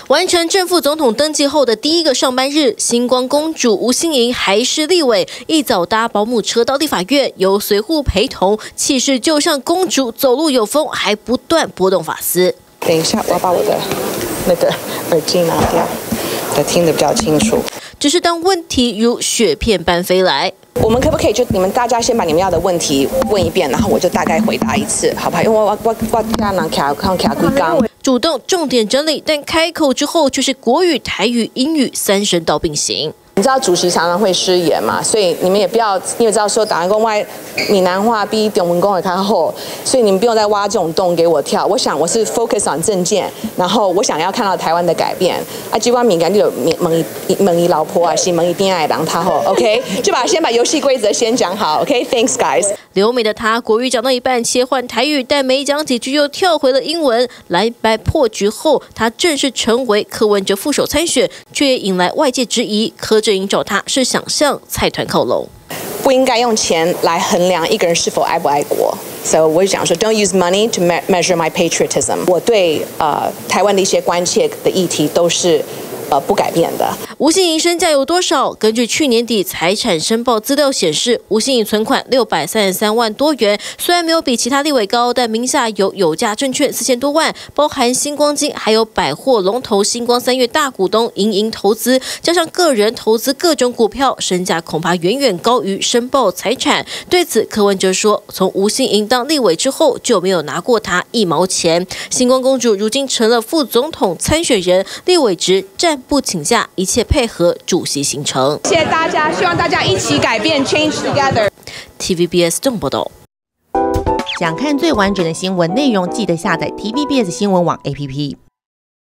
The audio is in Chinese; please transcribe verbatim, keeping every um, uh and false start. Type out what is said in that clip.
完成正副总统登记后的第一个上班日，星光公主吴欣盈还是立委，一早搭保姆车到立法院，由随护陪同，气势就像公主，走路有风，还不断拨动发丝。 等一下，我要把我的那个耳机拿掉，才听得比较清楚。 只是当问题如雪片般飞来， 我们可不可以就你们大家先把你们要的问题问一遍，然后我就大概回答一次，好不好？因为我我我我刚刚卡刚卡龟缸。 主动重点整理，但开口之后却是国语、台语、英语三声道并行。 你知道主席常常会失言嘛，所以你们也不要，因为知道说打完公外闽南话比中文讲的较好，所以你们不用再挖这种洞给我跳。我想我是 focus on 政见，然后我想要看到台湾的改变。啊，机关敏感就有问问伊老婆啊，是问伊边爱人他后 ，OK， 就把先把游戏规则先讲好 ，OK，Thanks、okay? guys。 留美的他国语讲到一半切换台语，但没讲几句又跳回了英文。蓝白破局后，他正式成为柯文哲副手参选，却也引来外界质疑。柯阵营找他是想向财团靠拢， 不应该用钱来衡量一个人是否爱不爱国。So 我就讲说 ，Don't use money to measure my patriotism。我对呃台湾的一些关切的议题都是。呃，不改变的。 吴欣盈身价有多少？根据去年底财产申报资料显示，吴欣盈存款六百三十三万多元，虽然没有比其他立委高，但名下有有价证券四千多万，包含星光金，还有百货龙头星光三月大股东盈盈投资，加上个人投资各种股票，身价恐怕远远高于申报财产。对此，柯文哲说，从吴欣盈当立委之后，就没有拿过他一毛钱。星光公主如今成了副总统参选人，立委职暂不请假，一切配合主席行程。 谢谢大家，希望大家一起改变 ，Change Together。 T V B S 郑报道。 想看最完整的新闻内容，记得下载 T V B S 新闻网 A P P。